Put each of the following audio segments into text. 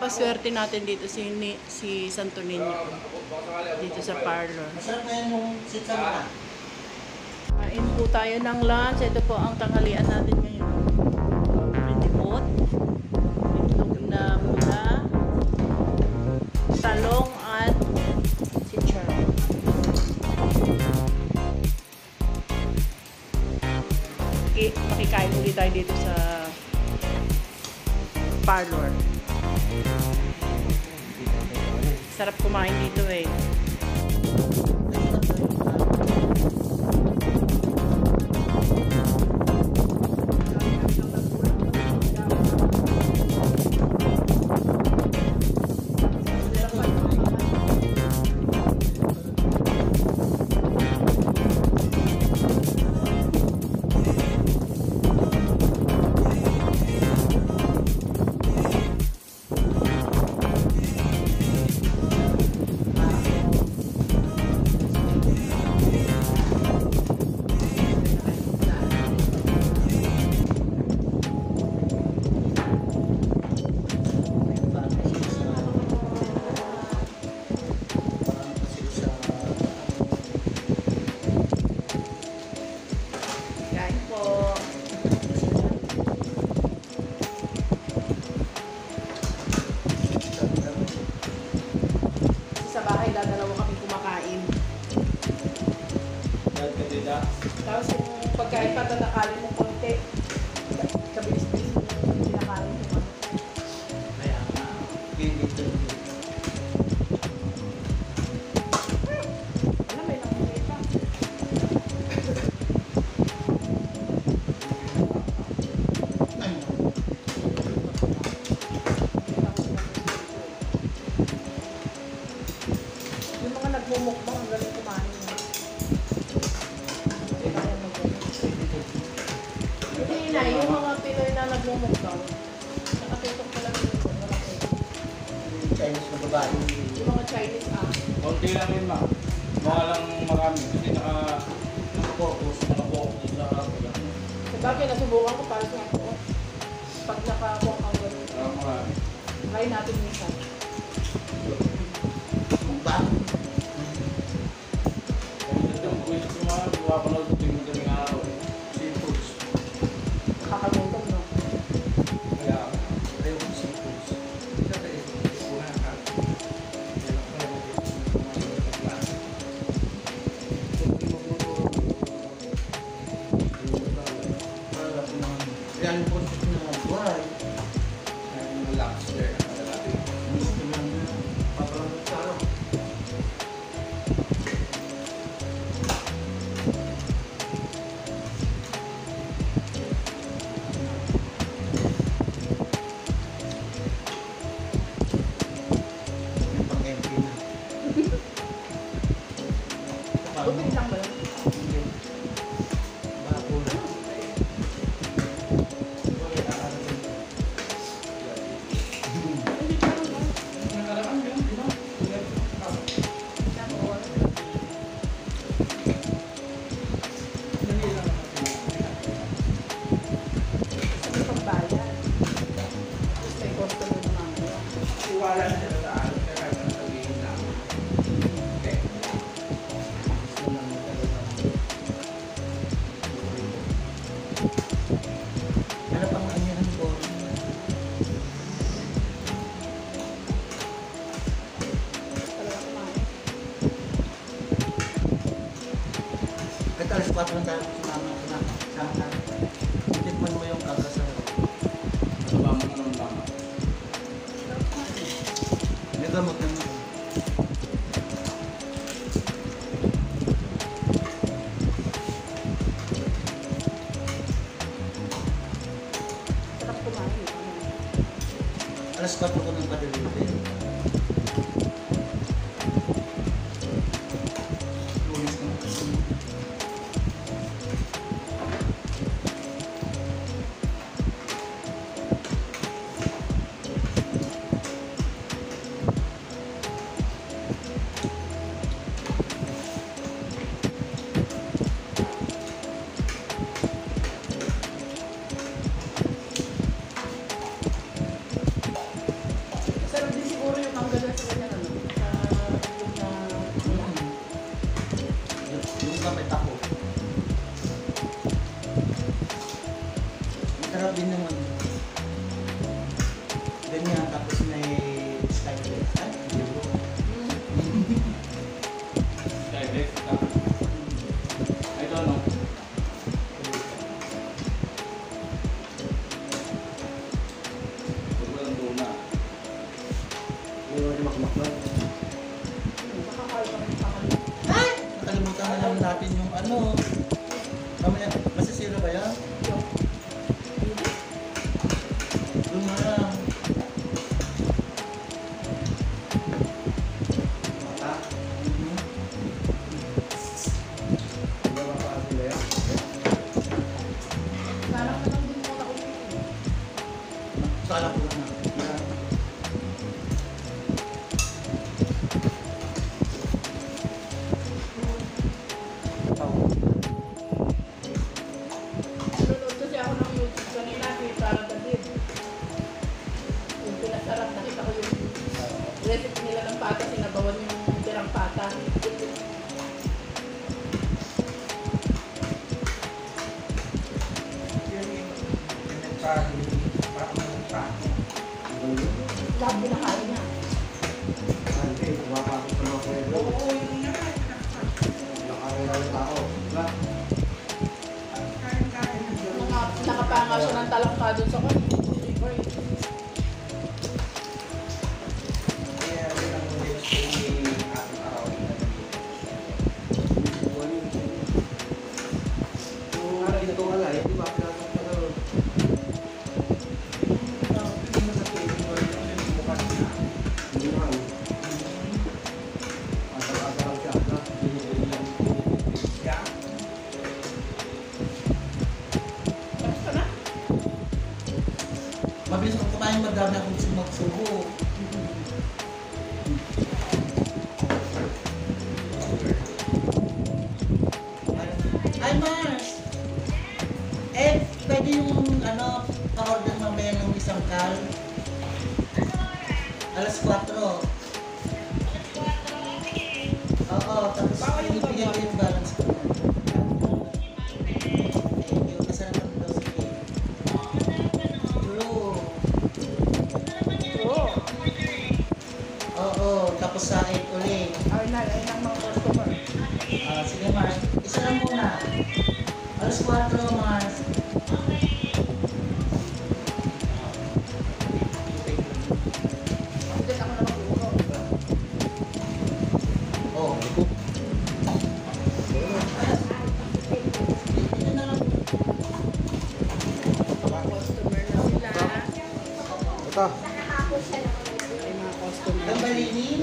napaswerte natin dito si Santo Niño. Dito sa parlor. Masarap na yan yung sitsa mo na. Kain po tayo ng lunch. Ito po ang tanghalian natin ngayon. Pinipot. Itlog na mula. Talong at chicharon. Makikain ulit tayo dito sa parlor. Sarap kumain dito eh. Dalawa kami kumakain. Tapos yung pagkain pa tatakalin mo konti. Kabilis-bilis mo kinakain mo. Kaya pinito. Alam, may nakulit pa. Yung mga nagmumukbang ang galing kumain. Hindi na, yung mga Pinoy na nagmumukbang, nakatutok pa lang yun. Chinese na babae. Yung mga Chinese Konti lang yun, ma. Mga lang marami. Kasi naka-focus sa kapila. Sabagay, nasubukan ko para sa ako. Pag nakakuha kang gano'n. Marami. Try natin minsan. Kung ba? Kakagutom, no? Ayaw ko seafoods. Yan po na buhay. Lobster. Gusto lang na papalang sa araw. Yung pang-MP na. Gupit lang ba yun? Bago na. Hindi pa rin, no? Nakaraan yun, di ba? Dali lang Sabi pagbayan. Tapos may customer na mamaya. Iwala na sila sa ano, kaya kahit ano sabihin na. Okay. Ano pang anyahan ko? Talaga kumain. Kahit alas 4 lang tayo sama. Tikman mo yung kagasar. Ano ba mo naman ba? May gamot naman. Sarap kumain. Alas 4 ko nang padalitin. Lunes na kasi. Electric ka. Ito ano? Pag walang duna. Hindi mo rin makmakmak. Nakalimutan na lang natin yung ano. Mamaya, masisira ba yan? Doon na lang. Mata? Hindi ba pa sila yan? Sarap na lang din muna ko. Sala ko lang na. Nanonood kasi ako ng YouTube kanina, kay Sarah David. Yung pinasarap, nakita ko yung recipe nila ng pata, sinabawan yung tirang pata. Sabi na kain niya. Oo, yung nakapanga siya ng talangka doon sa kanya. Tapos ka na? Mabilis kong kumain, madami akong magsubo. Ay, Mars! Eh, pwede yung ano, pa-order mamaya ng isang kal. Alas 4. Oo, tapos ibigay ko yung balance ko. Thank you. Kasama daw sige. True. Oo. Oo, tapos sa 8 ulit. Ay na, ay ng mga customer. Sige, Mars. Isa lang muna. Alas 4, Mars. Bakit ako na mag-uuro? Oo. Dito na lang. Customer na sila. Ito. Ay mga customer. Gambalinin.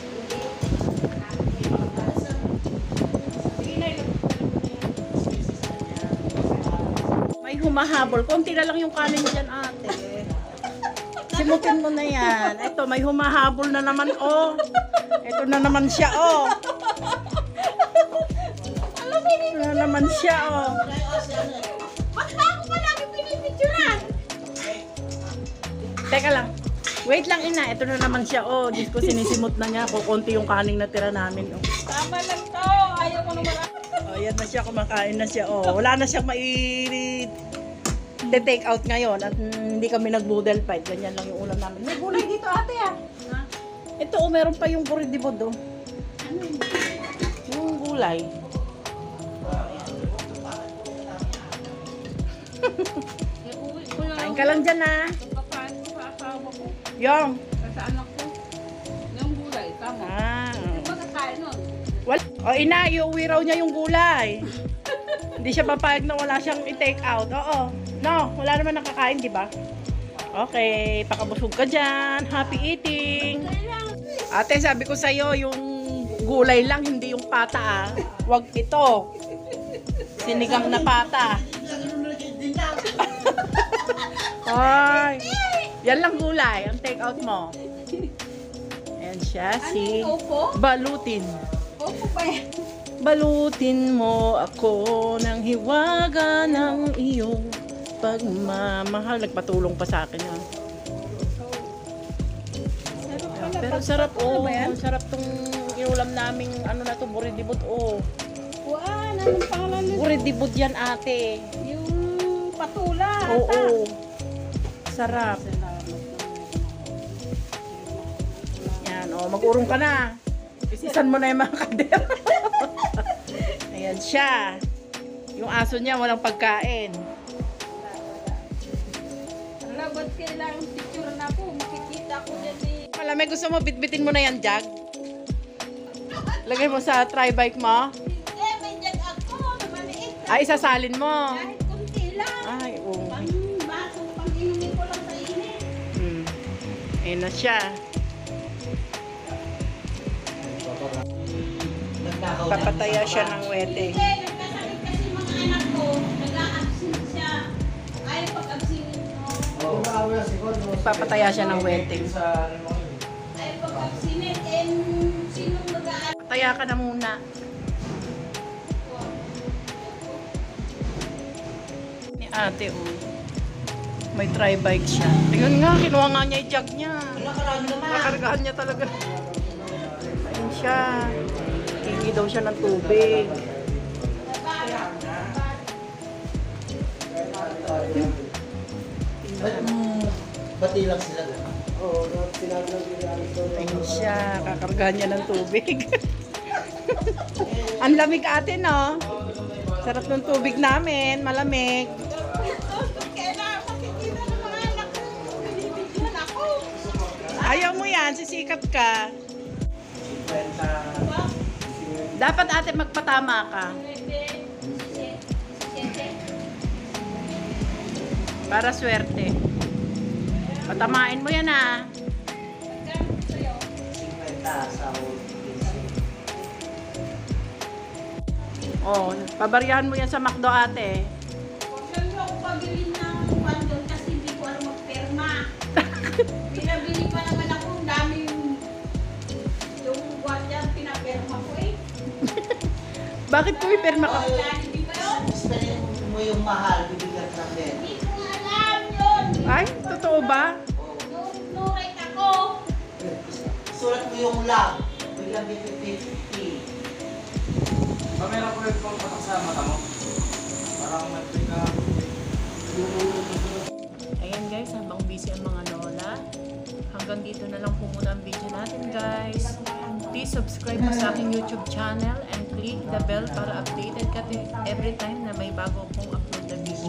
May humahabol. Konti na lang yung kanin dyan, ate. Simutin mo na yan. Ito, may humahabol na naman, oh. Ito na naman siya, oh. Ito na naman siya, oh. Teka lang. Wait lang, ina. Ito na naman siya, oh. Diyos ko, sinisimot na niya. Kukunti yung kaning natira namin, oh. Tama lang to. Ayaw ko naman. Oh, yan na siya, kumakain na siya. Oh, wala na siyang take out ngayon at hindi kami nag-boodle fight. Ganyan lang yung ulam namin. May gulay dito, ate, ah. Ito, oh, meron pa yung kuridibod, oh. Ano yun? Yung gulay. Kain ka lang dyan, ah. Pagkakaan ko sa asawa ko. Yung. Sa anak ko. Yung gulay. Tama. Ah. Pagkakain nun. Wala. O, ina, iuwi raw niya yung gulay. Hindi siya papayag na wala siyang i-take out. Oo. No, wala naman nakakain, di ba? Okay, pakabusog ka dyan. Happy eating. Ate, sabi ko sa'yo, yung gulay lang, hindi yung pata, ah. Wag ito. Sinigang na pata. Ay. Yan lang gulay, ang take out mo. Ayan siya, si Opo? Balutin. Opo pa yan. Balutin mo ako ng hiwaga ng iyong pagmamahal. Nagpatulong pa sa akin, ha. Pero sarap, oh. Sarap tong inulam naming ano na to, buridibot, oh. Kuan, anong pangalan nito? Buridibot yan, ate. Yung patula. Oo. Sarap. Yan, oh. Mag-urong ka na. Isisan mo na yung mga kader. siya. Yung aso niya walang pagkain. Wala, ba't kailangan picture na po? Makikita ko yan eh. Malamig, gusto mo bitbitin mo na yan, Jag? Lagay mo sa tri-bike mo. Eh, may jag ako. Maliit. Ay, isasalin mo. Kahit kunti lang. Ay, oo. Baso, pang-inumin ko lang sa init. Ayun na siya. Nagnakaw na Papataya yung siya isang ng wedding. Hindi, nagkasakit kasi mga anak ko. Nag-a-absent siya. Ayaw pag-absent mo. Oo. Papataya siya ng wedding. Sa ano mo yun. Ayaw pag-absent. Eh, sinong nag-a-absent? Pataya ka na muna. Ni ate, oh. May tri-bike siya. Ayun nga, kinuha nga niya yung jug niya. Wala, karami naman. Kakargahan niya talaga. Ayun siya. Hingi daw siya ng tubig. Bati lang sila. Ayun siya. Kakargahan niya ng tubig. Ang lamig ate, no? Sarap ng tubig namin. Malamig. Kailangan makikita ng mga anak ko. Binibigyan ako. Ayaw mo yan. Sisikat ka. Dapat ate magpatama ka. Para swerte. Patamain mo yan, ah. 50 sa Oh, pabaryahan mo yan sa McDo, ate. Huwag lang ako pabili ng pandon kasi hindi ko alam magperma. Pinabili pa naman ako, ang dami yung guardian pinaperma ko eh. Bakit po ipirma ka? Hindi ba yun? Spelling mo yung mahal, bibigyan ka ng Ben. Hindi ko alam yun. Ay, totoo ba? Nurek ako. Sulat mo yung love, bigyan ka 50. Kamera ko yung patak sa mata mo. Parang nagpika. Ayan guys, habang busy ang mga lola, hanggang dito na lang po muna ang video natin guys. Please subscribe po sa aking YouTube channel and click the bell para updated ka every time na may bago pong upload na video.